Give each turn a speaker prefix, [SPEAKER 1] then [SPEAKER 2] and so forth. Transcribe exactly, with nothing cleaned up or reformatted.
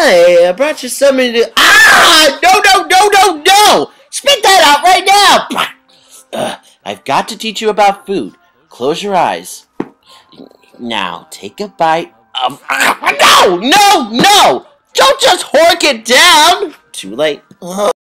[SPEAKER 1] Hi, I brought you something to... Ah! No, no, no, no, no! Spit that out right now! Uh, I've got to teach you about food. Close your eyes. Now, take a bite of... No, no, no! Don't just hork it down! Too late.